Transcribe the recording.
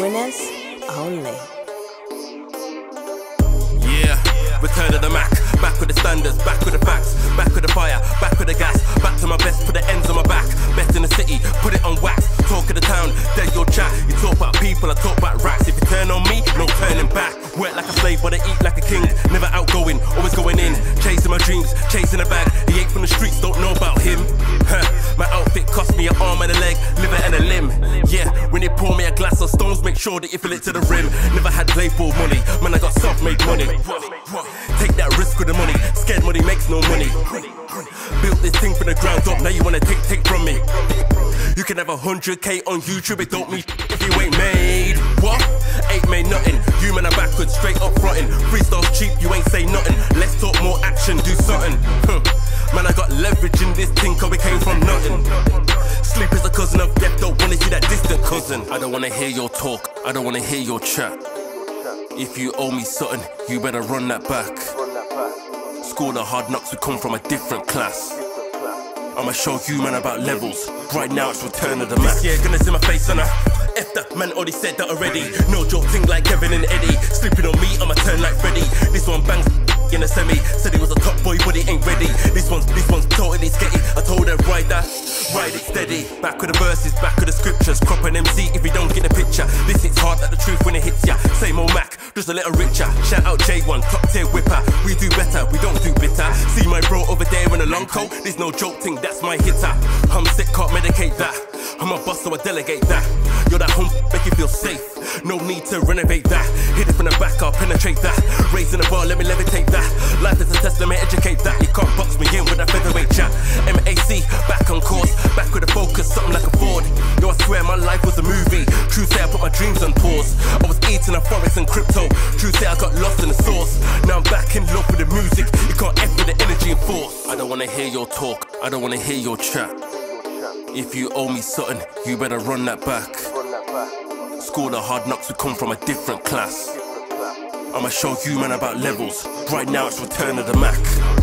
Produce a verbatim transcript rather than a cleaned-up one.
Winners only. Yeah, return of the Mac. Back with the standards, back with the facts, back with the fire, back with the gas. Back to my best, put the ends on my back. Best in the city, put it on wax. Talk of the town, dead your chat. You talk about people, I talk about racks. If you turn on me, no turning back. Work like a slave, but I eat like a king. Never outgoing, always going in. Chasing my dreams, chasing a bag. He ain't from the streets, don't know about him. Huh. My outfit cost me an arm and a leg, liver and a limb. Yeah, when you pour me a glass of stones, make sure that you fill it to the rim. Never had label money, man, I got self-made money. Take that risk with the money, scared money makes no money. Built this thing from the ground up, now you wanna take, take from me. You can have a hundred K on YouTube, it don't mean if you ain't made. What? Ain't made nothing. You man are backwards, straight up frontin'. Freestyle's cheap, you ain't say nothing. Let's talk more action, do something. Man, I got leverage in this thing, cause we came from nothing. Sleep is a cousin of death, don't wanna see that distant cousin. I don't wanna hear your talk, I don't wanna hear your chat. If you owe me something, you better run that back. School of hard knocks, we come from a different class. I'ma show you man about levels. Right now it's return of the Mac. This year gonna see my face on her. F that, man already said that already. No joke thing like Kevin and Eddie. Sleeping on me, I'ma turn like Freddy. This one bangs in a semi. Said he was a top boy, but he ain't ready. This one's, this one's totally sketty. I told her, ride that, ride it steady. Back with the verses, back with the scriptures. Crop an M C if you don't get the picture. This hits hard like the truth when it hits ya. Same old Mac, just a little richer. Shout out J one, top tier whipper. We do better, we don't do bitter. See my bro over there in a long coat. There's no joke thing, that's my hitter. I'm sick, can't medicate that. I'm a boss, so I delegate that. You're that home, make you feel safe. No need to renovate that. Hit it from the back, I'll penetrate that. Raising the bar, let me levitate that. Life is a test, let me educate that. You can't box me in with that featherweight chat. M A C, back on course, back with a focus, something like a Ford. Yo, I swear my life was a movie. True say I put my dreams on pause. I was eating a forex and crypto. True say I got lost in the source. Now I'm back in love with the music. You can't F with the energy and force. I don't wanna hear your talk, I don't wanna hear your chat. If you owe me something, you better run that back. School of hard knocks, we come from a different class. I'ma show you man about levels. Right now it's return of the Mac.